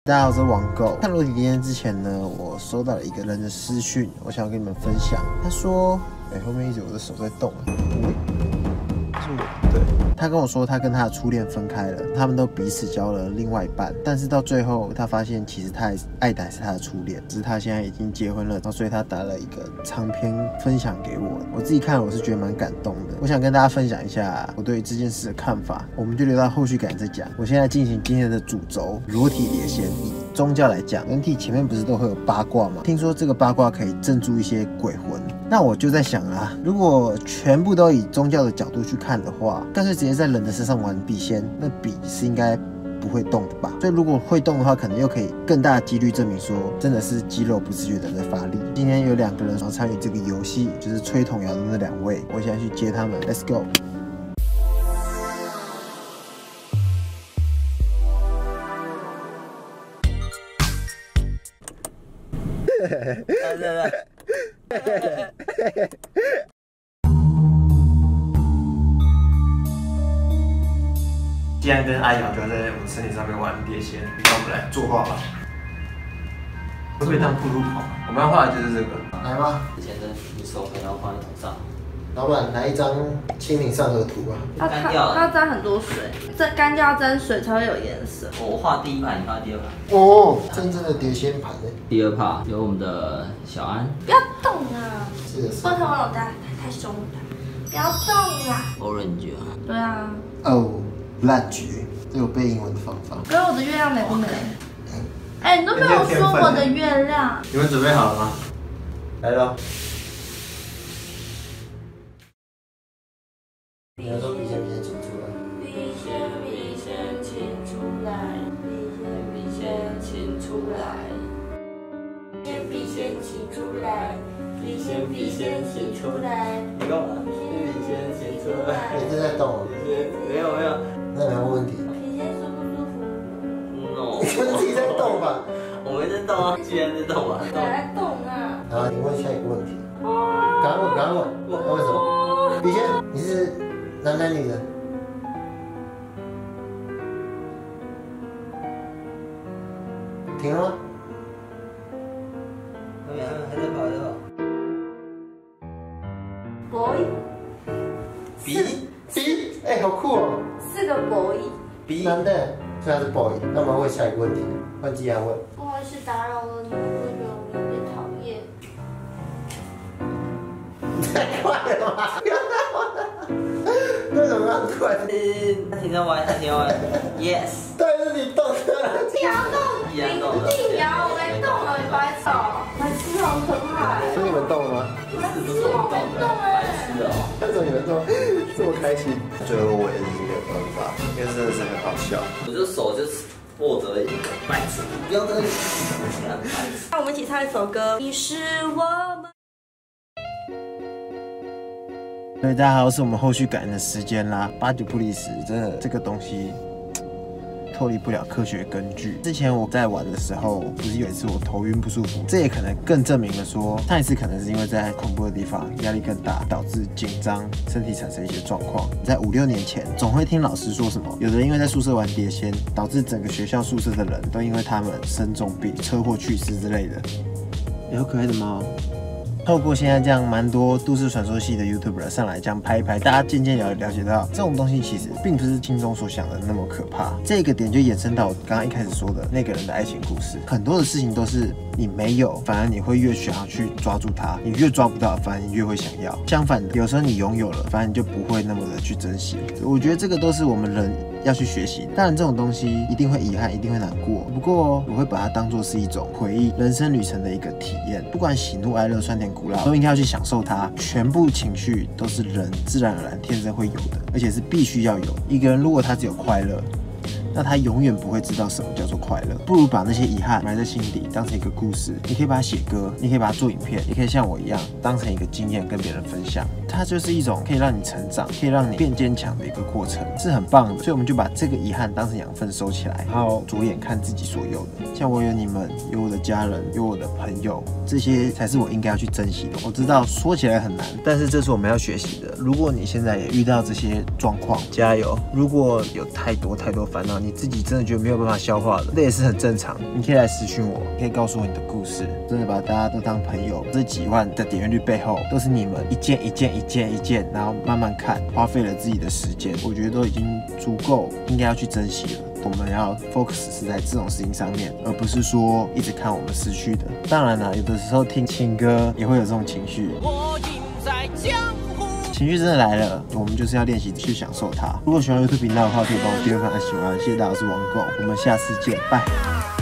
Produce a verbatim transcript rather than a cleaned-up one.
大家好，我是网购。看裸体碟仙之前呢，我收到了一个人的私讯，我想要跟你们分享。他说：“哎、欸，后面一直我的手在动。嗯”是我对。他跟我说，他跟他的初恋分开了，他们都彼此交了另外一半，但是到最后，他发现其实他还爱的还是他的初恋，只是他现在已经结婚了，然后所以他打了一个长篇分享给我。我自己看了，我是觉得蛮感动的。我想跟大家分享一下我对这件事的看法，我们就留到后续感再讲。我现在进行今天的主轴，裸体碟仙。以宗教来讲，人体前面不是都会有八卦吗？听说这个八卦可以镇住一些鬼魂。那我就在想啊，如果全部都以宗教的角度去看的话，干脆直接在人的身上玩笔仙，那笔是应该不会动的吧？所以如果会动的话，可能又可以更大的几率证明说，真的是肌肉不自觉的在发力。今天有两个人想参与这个游戏，就是吹童谣的那两位，我现在去接他们 ，Let's go。来来来。既然跟阿瑶就在我们身体上面玩碟仙，那我们来作画吧。会不会当铺路跑？我们要画的就是这个。来吧。 之前的你手可能要放在头上。 老板，来一张《清明上河图》吧。 它干掉了，它要沾很多水，这干掉要沾水才会有颜色。 我画第一排，你画第二排。 哦，真正的碟仙盘呢。 第二排有我们的小安。 不要动啊！ 是的，是不然我老大太凶了，不要动啊 ！Orange。 对啊。 哦，烂菊，这有背英文的方法。 哥，我的月亮美不美？哎、欸，你都没有说我的月亮。 你们准备好了吗？来了。你要说笔仙笔仙请出来。 笔仙笔仙请出来，笔仙笔仙请出来，笔仙笔仙请出来，笔仙笔仙请出来。 你干嘛？笔仙请出来。 你正在动。 没有没有。 那有没有问题？ 笔仙舒不舒服 ？No。 你们自己在动吧。 我没在动啊，居然在动啊！ 哪来动啊？ 然后你问下一个问题。赶快问，赶快问。那为什么？笔仙，你是男男女人？停了吗？ 还没，还在跑，还在跑。 boy。 B B， 哎，好酷哦！ 四个 boy。 B 男的，所以他是 boy。那我们问下一个问题，换季安问。 不好意思打扰了你，会不会觉得我们有点讨厌？ 太快了吧！为什么要快？ 他停在歪，他停在歪。Yes。 但是你动的。 你要动，你你摇，我没动了，你白痴哦！白痴好可怕。 是你们动了吗？ 白痴我没动哎。 是哦。 为什么你们动这么开心？最后我也是没有办法，因为真的是很好笑。 我就手就是握着一个白痴，不要跟。 那我们一起唱一首歌。你是我们。 所以大家好，是我们后续感恩的时间啦。八九不离十，真的这个东西脱离不了科学根据。之前我在玩的时候，不是有一次我头晕不舒服，这也可能更证明了说，上一次可能是因为在恐怖的地方压力更大，导致紧张，身体产生一些状况。在五六年前，总会听老师说什么，有的人因为在宿舍玩碟仙，导致整个学校宿舍的人都因为他们生重病、车祸去世之类的。有可爱的猫。透过现在这样蛮多都市传说系的 YouTuber 上来这样拍一拍，大家渐渐了了解到，这种东西其实并不是心中所想的那么可怕。这个点就衍生到我刚刚一开始说的那个人的爱情故事，很多的事情都是你没有，反而你会越想要去抓住它，你越抓不到，反而你越会想要。相反的，有时候你拥有了，反而你就不会那么的去珍惜。我觉得这个都是我们人要去学习的。当然，这种东西一定会遗憾，一定会难过。不过，我会把它当作是一种回忆，人生旅程的一个体验。不管喜怒哀乐、酸甜苦辣，都应该要去享受它。全部情绪都是人自然而然、天生会有的，而且是必须要有。一个人如果他只有快乐，那他永远不会知道什么叫做快乐。不如把那些遗憾埋在心底，当成一个故事。你可以把它写歌，你可以把它做影片，也可以像我一样当成一个经验跟别人分享。它就是一种可以让你成长、可以让你变坚强的一个过程，是很棒的。所以我们就把这个遗憾当成养分收起来，然后着眼看自己所有的。像我有你们，有我的家人，有我的朋友，这些才是我应该要去珍惜的。我知道说起来很难，但是这是我们要学习的。如果你现在也遇到这些状况，加油！如果有太多太多烦恼，你你自己真的觉得没有办法消化的，这也是很正常。你可以来私讯我，可以告诉我你的故事，真的把大家都当朋友。这几万的点阅率背后，都是你们一件一件一件一件，然后慢慢看，花费了自己的时间，我觉得都已经足够，应该要去珍惜了。我们要 focus 是在这种事情上面，而不是说一直看我们失去的。当然了，有的时候听情歌也会有这种情绪。我赢在江湖。情绪真的来了，我们就是要练习去享受它。如果喜欢 YouTube 频道的话，可以帮我订阅、按喜欢，谢谢大家，我是王狗，我们下次见，拜。